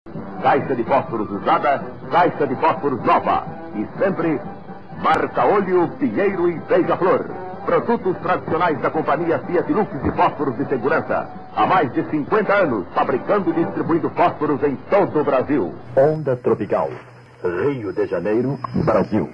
Caixa de fósforos usada, caixa de fósforos nova. E sempre, marca-olho, Pinheiro e Beija-Flor. Produtos tradicionais da companhia Fiat Lux de fósforos de segurança. Há mais de 50 anos, fabricando e distribuindo fósforos em todo o Brasil. Onda Tropical. Rio de Janeiro, Brasil.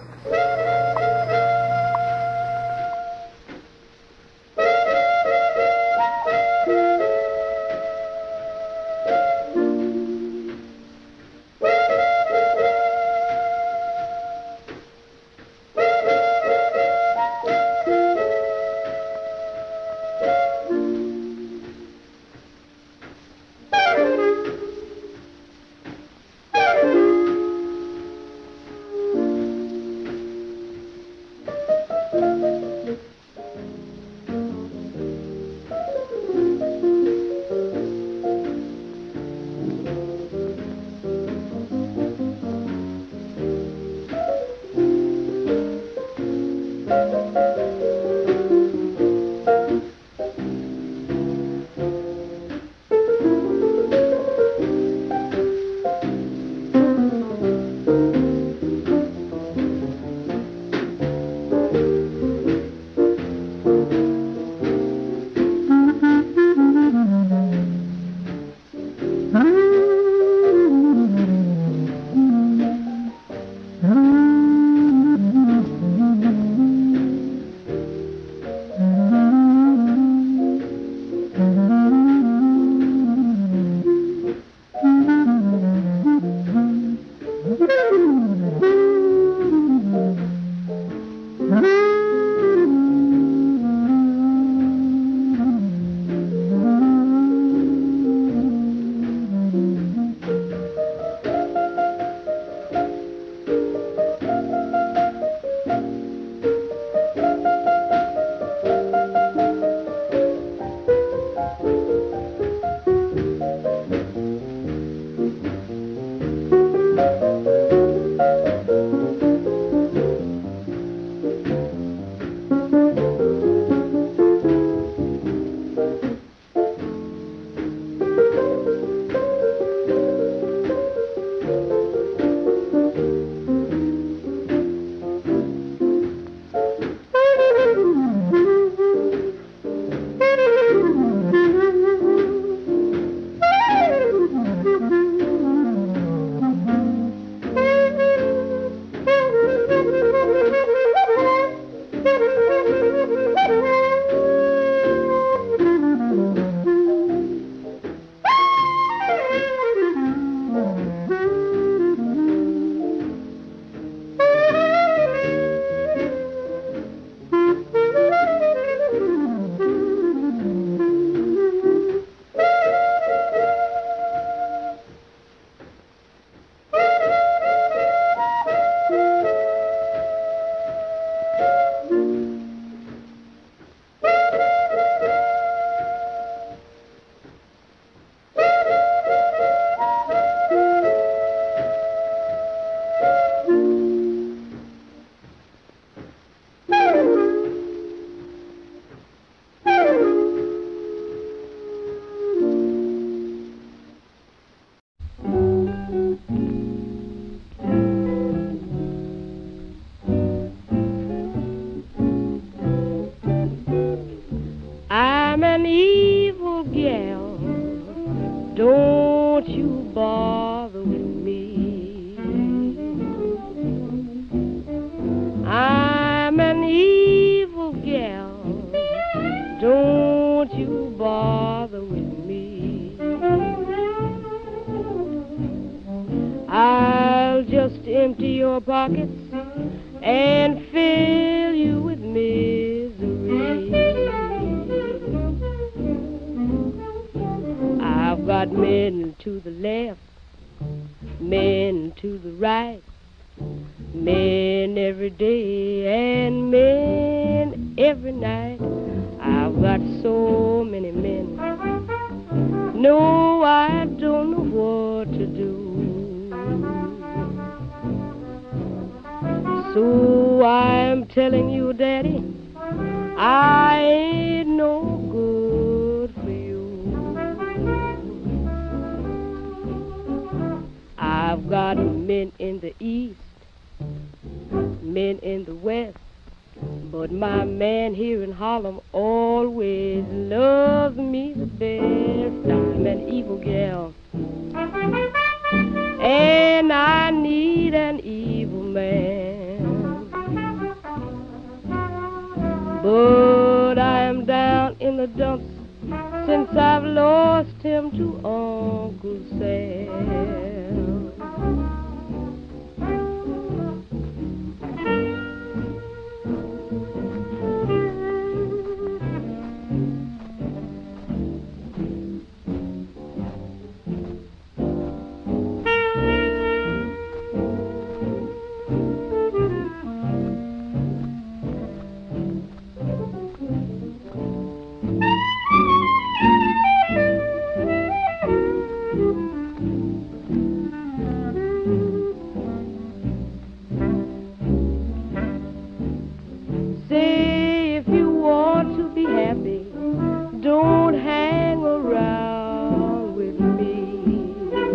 So I'm telling you, Daddy, I ain't no good for you. got men in the east, men in the west, but my man here in Harlem always loves me the best. I'm an evil gal, and I need an evil man. But I am down in the dumps since I've lost him to Uncle Sam. Say if you want to be happy, don't hang around with me.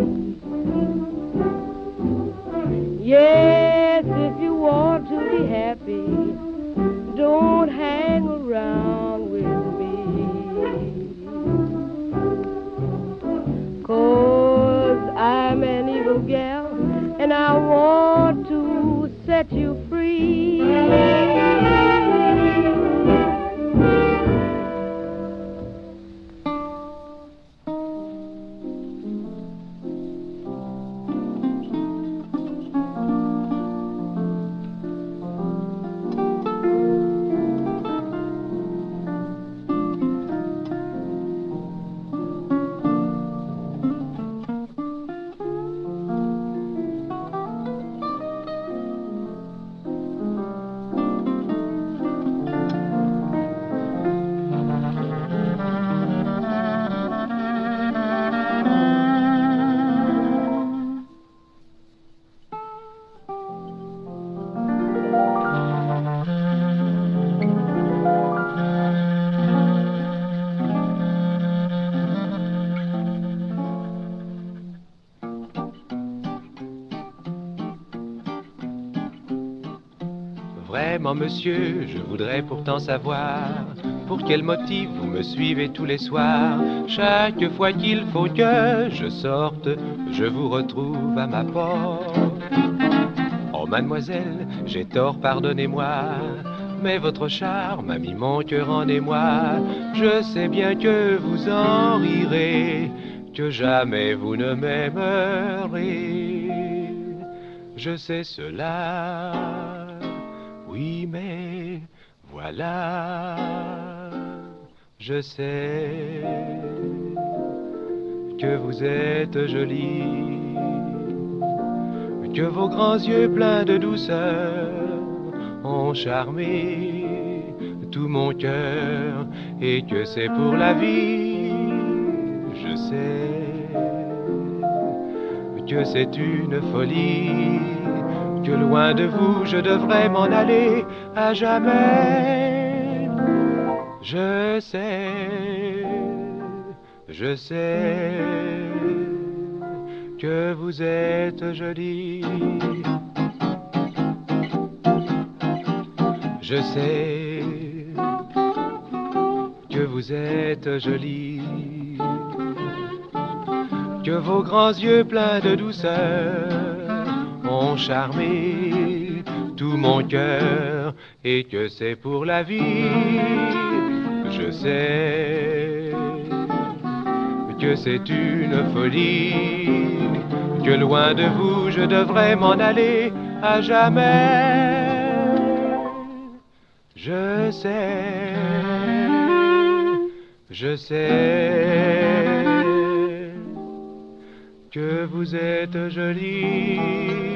Yes, if you want to be happy, don't hang around with me. 'Cause I'm an evil gal, and I want to set you free. Vraiment, monsieur, je voudrais pourtant savoir pour quel motif vous me suivez tous les soirs. Chaque fois qu'il faut que je sorte, je vous retrouve à ma porte. Oh, mademoiselle, j'ai tort, pardonnez-moi, mais votre charme a mis mon cœur en émoi. Je sais bien que vous en rirez, que jamais vous ne m'aimerez. Je sais cela. Oui, mais voilà, je sais que vous êtes jolie, que vos grands yeux pleins de douceur ont charmé tout mon cœur et que c'est pour la vie. Je sais que c'est une folie, que loin de vous je devrais m'en aller à jamais. Je sais que vous êtes jolie. Je sais que vous êtes jolie, que vos grands yeux pleins de douceur ont charmé tout mon cœur et que c'est pour la vie. Je sais que c'est une folie, que loin de vous je devrais m'en aller à jamais. Je sais que vous êtes jolie.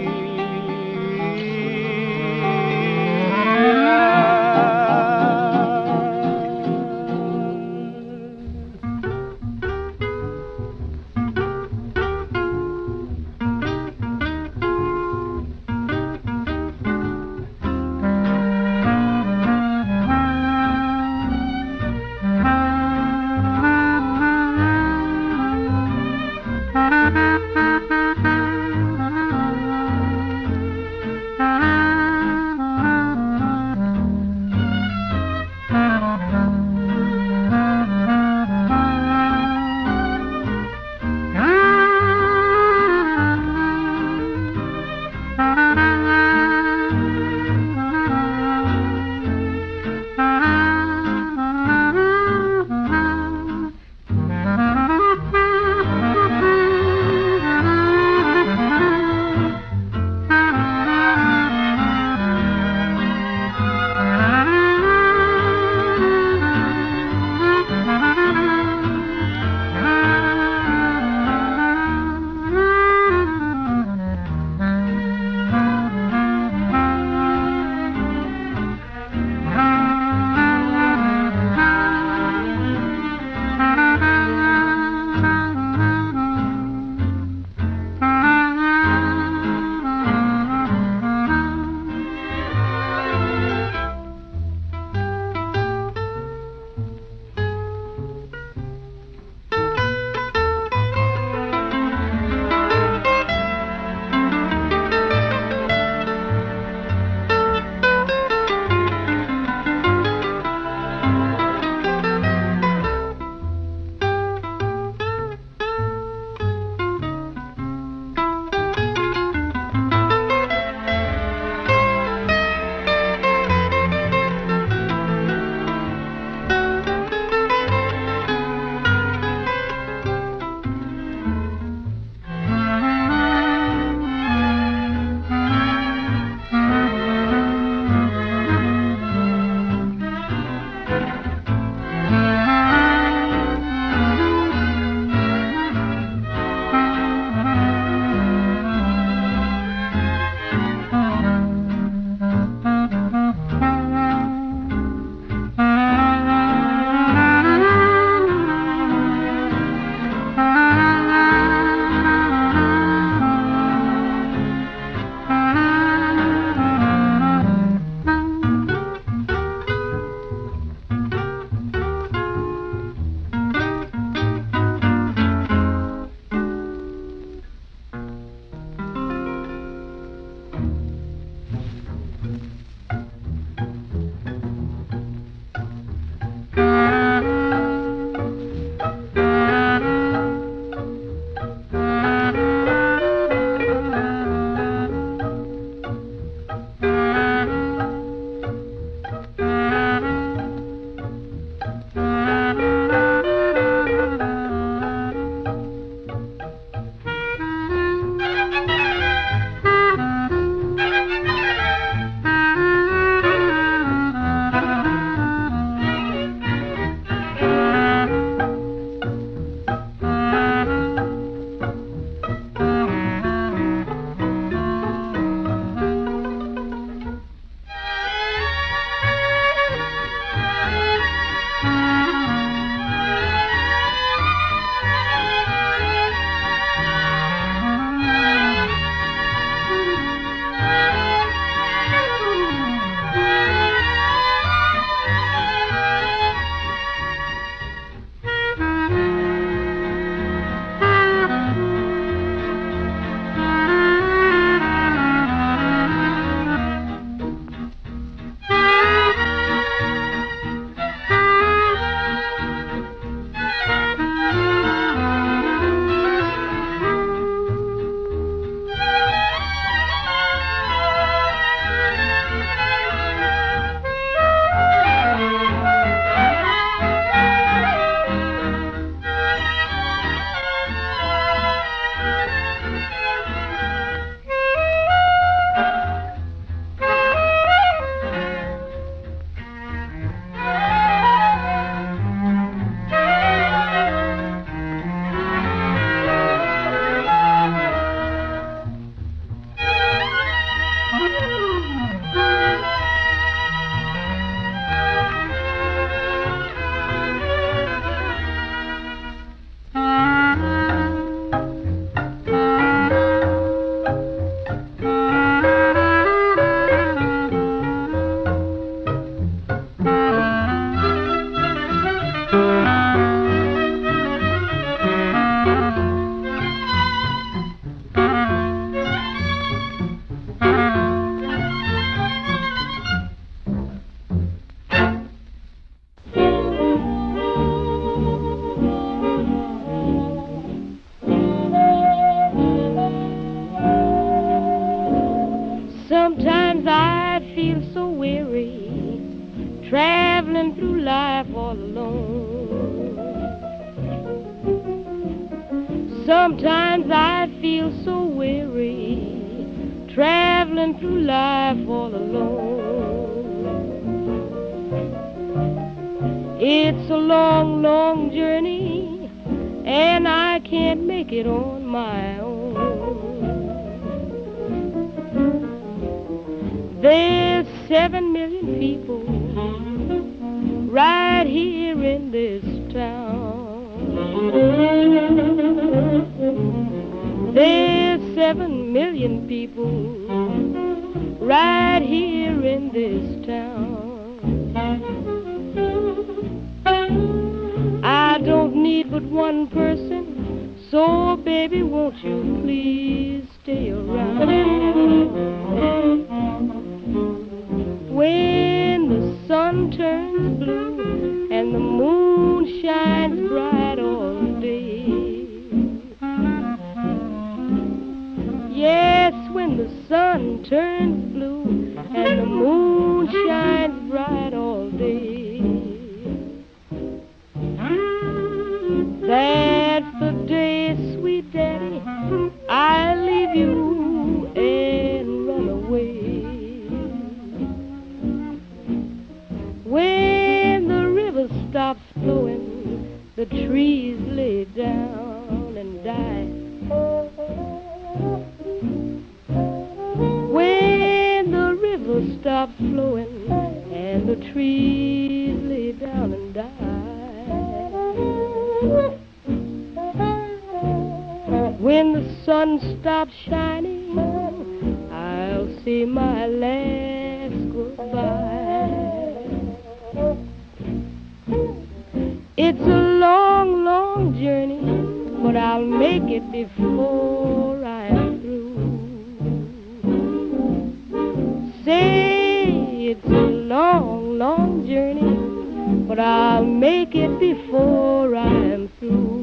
traveling through life all alone. Sometimes I feel so weary, traveling through life all alone. It's a long, long journey, and I can't make it on my own. There's 7 million people right here in this town. There's 7 million people right here in this town. I don't need but one person, so baby, won't you please stay around? When the sun turns blue and the moon shines bright all day. Yes, when the sun turns blue and the moon shines bright all day. That's the day, sweet daddy, I leave you and run away. When the river stops flowing, the trees lay down and die. When the river stops flowing and the trees lay down and die. When the sun stops shining, I'll say my last goodbye. It's a long, long journey, but I'll make it before I'm through. Say it's a long, long journey, but I'll make it before I'm through.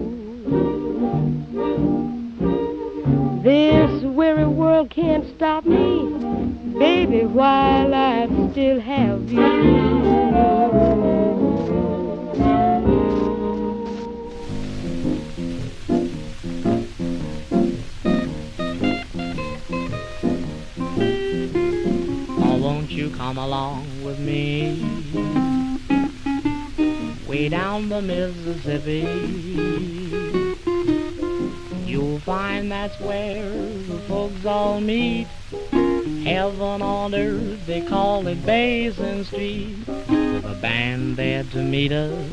This weary world can't stop me, baby, while I still have you. Oh, won't you come along with me, way down the Mississippi? You'll find that's where the folks all meet. Heaven on earth, they call it Basin Street. With a band there to meet us,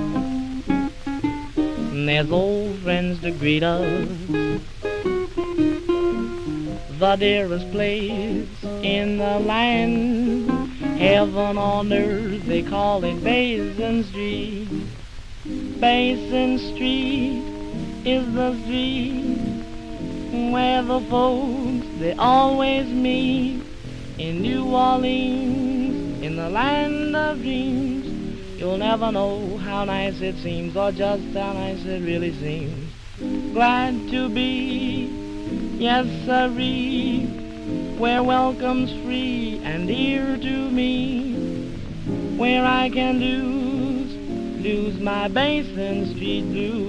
and there's old friends to greet us. The dearest place in the land, heaven on earth, they call it Basin Street. Basin Street is the street where the folks, they always meet. In New Orleans, in the land of dreams, you'll never know how nice it seems, or just how nice it really seems. Glad to be, yes sirree, where welcome's free and dear to me, where I can lose my Basin Street blues.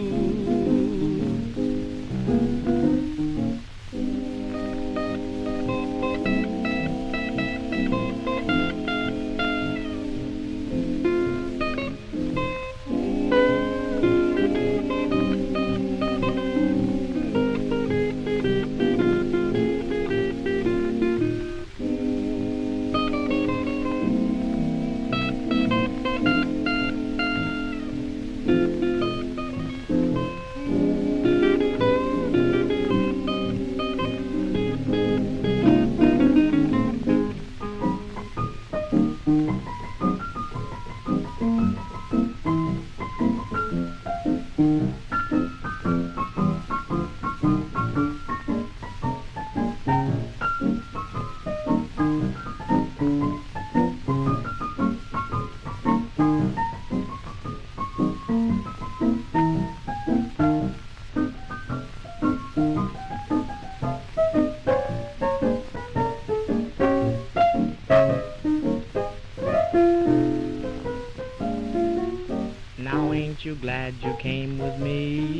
glad you came with me.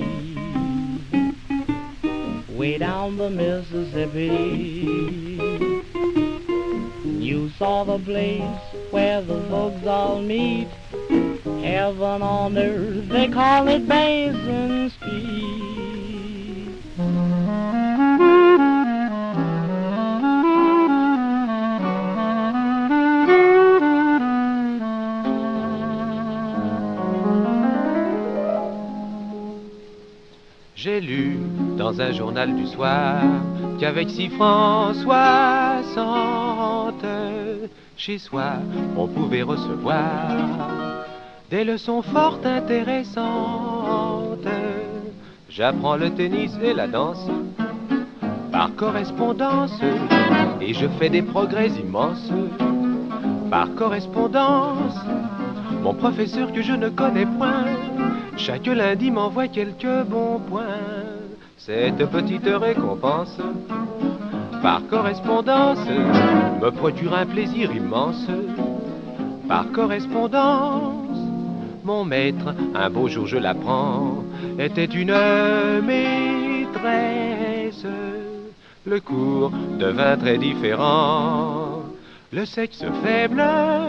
Way down the Mississippi, you saw the place where the folks all meet. Heaven on earth, they call it Basin Street. J'ai lu dans un journal du soir qu'avec 6 francs 60, chez soi, on pouvait recevoir des leçons fort intéressantes. J'apprends le tennis et la danse par correspondance et je fais des progrès immenses par correspondance. Mon professeur que je ne connais point, chaque lundi m'envoie quelques bons points. Cette petite récompense par correspondance me procure un plaisir immense. Par correspondance, mon maître, un beau jour je l'apprends, était une maîtresse. Le cours devint très différent. Le sexe faible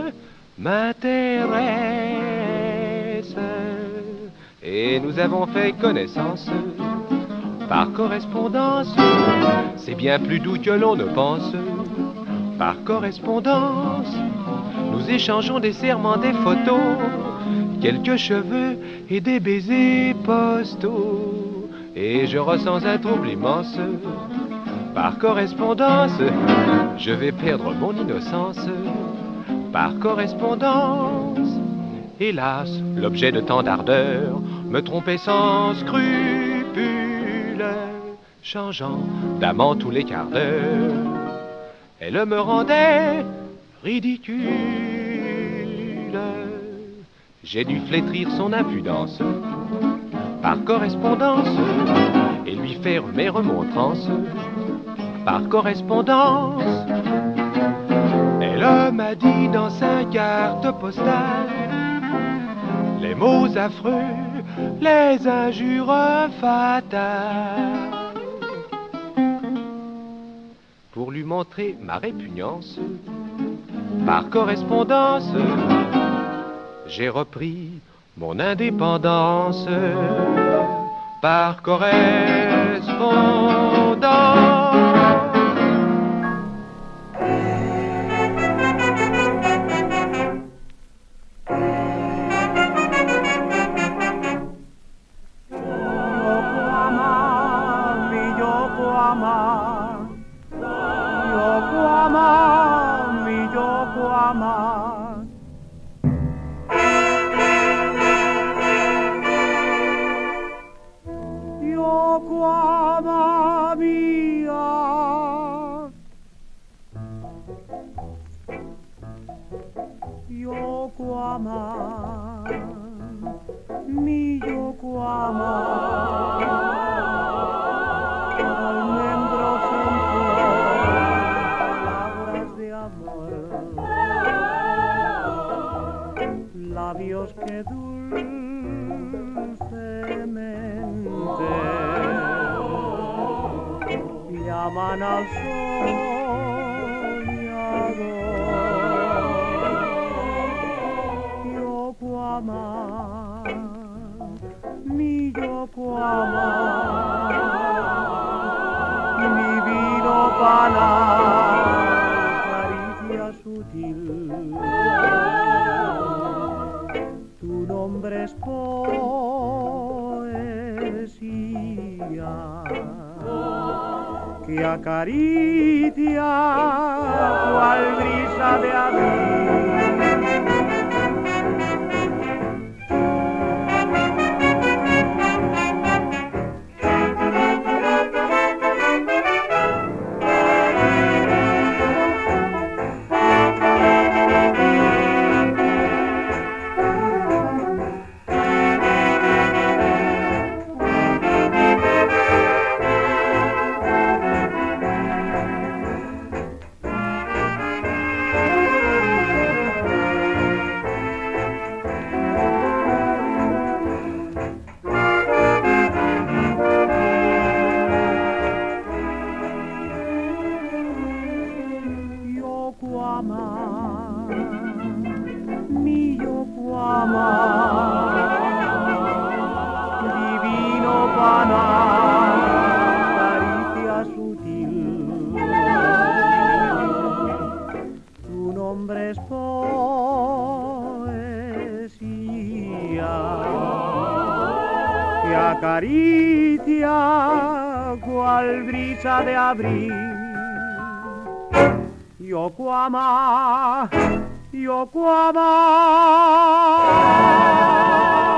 m'intéresse. Et nous avons fait connaissance par correspondance. C'est bien plus doux que l'on ne pense. Par correspondance, nous échangeons des serments, des photos, quelques cheveux et des baisers postaux. Et je ressens un trouble immense. Par correspondance, je vais perdre mon innocence. Par correspondance, hélas, l'objet de tant d'ardeur me trompait sans scrupule, changeant d'amant tous les quarts d'heure. Elle me rendait ridicule. J'ai dû flétrir son impudence par correspondance et lui faire mes remontrances par correspondance. Elle m'a dit dans 5 cartes postales les mots affreux, les injures fatales. Pour lui montrer ma répugnance, par correspondance, j'ai repris mon indépendance. Par correspondance. Almendros en flor, palabras de amor, labios que dulcemente llaman al soñador. Yokohama, mi Yokohama, mi vino pana, caricia sutil. Tu nombre es poesía que acaricia cual brisa de abril. Yokohama, mi Yokohama, divino pana, caricia sutil, tu nombre es poesía, que acaricia cual brisa de abril. Yokohama, Yokohama.